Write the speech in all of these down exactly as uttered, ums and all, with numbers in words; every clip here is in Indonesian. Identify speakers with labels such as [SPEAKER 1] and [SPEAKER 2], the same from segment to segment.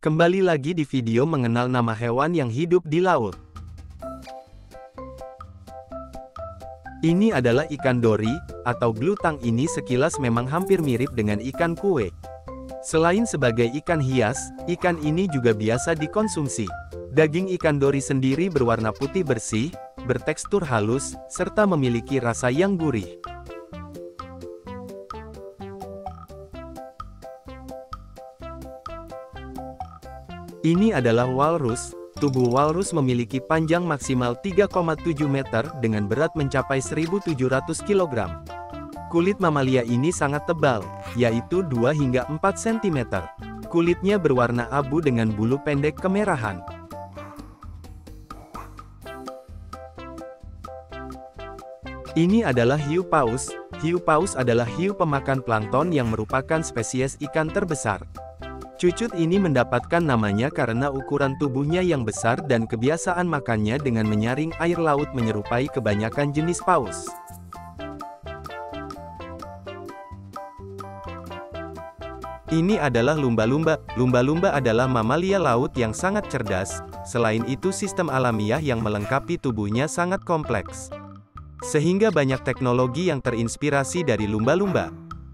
[SPEAKER 1] Kembali lagi di video mengenal nama hewan yang hidup di laut. Ini adalah ikan dori, atau blue tang. Ini sekilas memang hampir mirip dengan ikan kue. Selain sebagai ikan hias, ikan ini juga biasa dikonsumsi. Daging ikan dori sendiri berwarna putih bersih, bertekstur halus, serta memiliki rasa yang gurih. Ini adalah walrus. Tubuh walrus memiliki panjang maksimal tiga koma tujuh meter dengan berat mencapai seribu tujuh ratus kilogram. Kulit mamalia ini sangat tebal, yaitu dua hingga empat sentimeter. Kulitnya berwarna abu dengan bulu pendek kemerahan. Ini adalah hiu paus. Hiu paus adalah hiu pemakan plankton yang merupakan spesies ikan terbesar. Cucut ini mendapatkan namanya karena ukuran tubuhnya yang besar dan kebiasaan makannya dengan menyaring air laut menyerupai kebanyakan jenis paus. Ini adalah lumba-lumba. Lumba-lumba adalah mamalia laut yang sangat cerdas. Selain itu, sistem alamiah yang melengkapi tubuhnya sangat kompleks. Sehingga banyak teknologi yang terinspirasi dari lumba-lumba.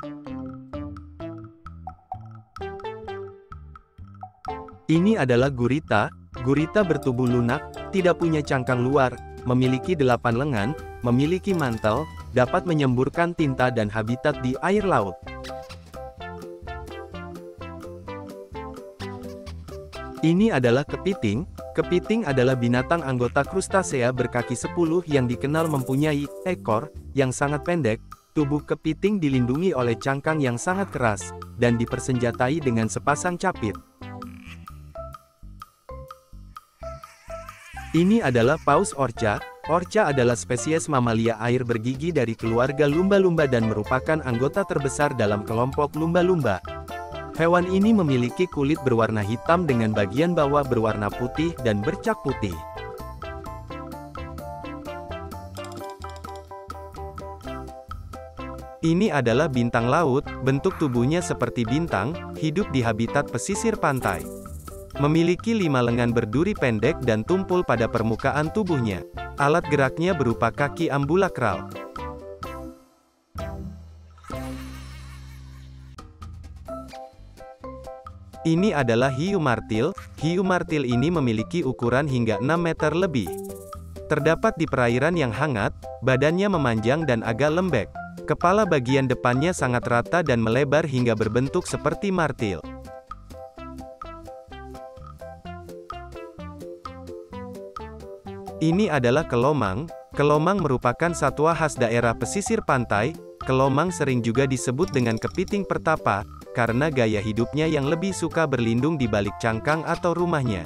[SPEAKER 1] Ini adalah gurita. Gurita bertubuh lunak, tidak punya cangkang luar, memiliki delapan lengan, memiliki mantel, dapat menyemburkan tinta dan habitat di air laut. Ini adalah kepiting. Kepiting adalah binatang anggota krustasea berkaki sepuluh yang dikenal mempunyai ekor yang sangat pendek. Tubuh kepiting dilindungi oleh cangkang yang sangat keras, dan dipersenjatai dengan sepasang capit. Ini adalah paus orca. Orca adalah spesies mamalia air bergigi dari keluarga lumba-lumba dan merupakan anggota terbesar dalam kelompok lumba-lumba. Hewan ini memiliki kulit berwarna hitam dengan bagian bawah berwarna putih dan bercak putih. Ini adalah bintang laut. Bentuk tubuhnya seperti bintang, hidup di habitat pesisir pantai. Memiliki lima lengan berduri pendek dan tumpul pada permukaan tubuhnya. Alat geraknya berupa kaki ambulakral. Ini adalah hiu martil. Hiu martil ini memiliki ukuran hingga enam meter lebih. Terdapat di perairan yang hangat, badannya memanjang dan agak lembek. Kepala bagian depannya sangat rata dan melebar hingga berbentuk seperti martil. Ini adalah kelomang. Kelomang merupakan satwa khas daerah pesisir pantai. Kelomang sering juga disebut dengan kepiting pertapa, karena gaya hidupnya yang lebih suka berlindung di balik cangkang atau rumahnya.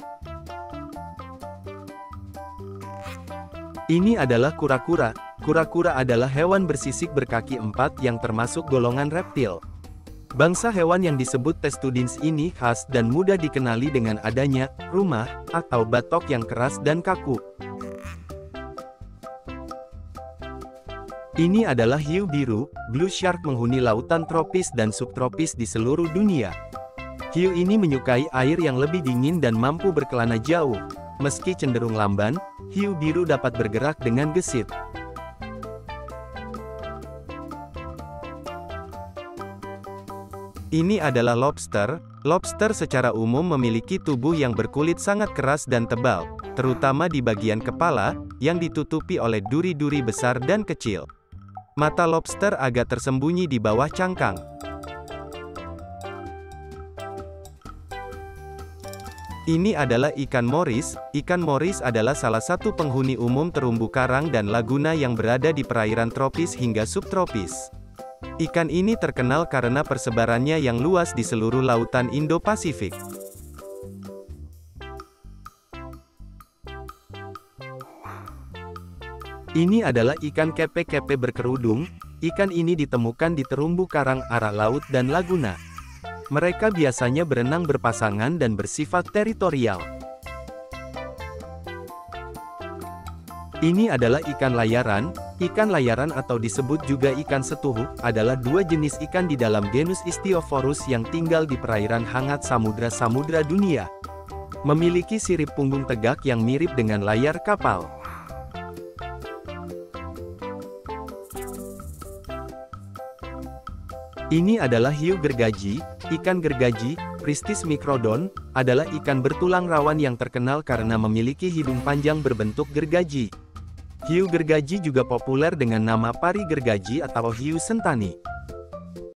[SPEAKER 1] Ini adalah kura-kura. Kura-kura adalah hewan bersisik berkaki empat yang termasuk golongan reptil. Bangsa hewan yang disebut testudins ini khas dan mudah dikenali dengan adanya rumah atau batok yang keras dan kaku. Ini adalah hiu biru. Blue shark menghuni lautan tropis dan subtropis di seluruh dunia. Hiu ini menyukai air yang lebih dingin dan mampu berkelana jauh. Meski cenderung lamban, hiu biru dapat bergerak dengan gesit. Ini adalah lobster. Lobster secara umum memiliki tubuh yang berkulit sangat keras dan tebal, terutama di bagian kepala, yang ditutupi oleh duri-duri besar dan kecil. Mata lobster agak tersembunyi di bawah cangkang. Ini adalah ikan moris. Ikan moris adalah salah satu penghuni umum terumbu karang dan laguna yang berada di perairan tropis hingga subtropis. Ikan ini terkenal karena persebarannya yang luas di seluruh lautan Indo-Pasifik. Ini adalah ikan kepe-kepe berkerudung. Ikan ini ditemukan di terumbu karang arah laut dan laguna. Mereka biasanya berenang berpasangan dan bersifat teritorial. Ini adalah ikan layaran. Ikan layaran atau disebut juga ikan setuhu, adalah dua jenis ikan di dalam genus Istiophorus yang tinggal di perairan hangat samudra-samudra dunia. Memiliki sirip punggung tegak yang mirip dengan layar kapal. Ini adalah hiu gergaji. Ikan gergaji, Pristis microdon, adalah ikan bertulang rawan yang terkenal karena memiliki hidung panjang berbentuk gergaji. Hiu gergaji juga populer dengan nama pari gergaji atau hiu sentani.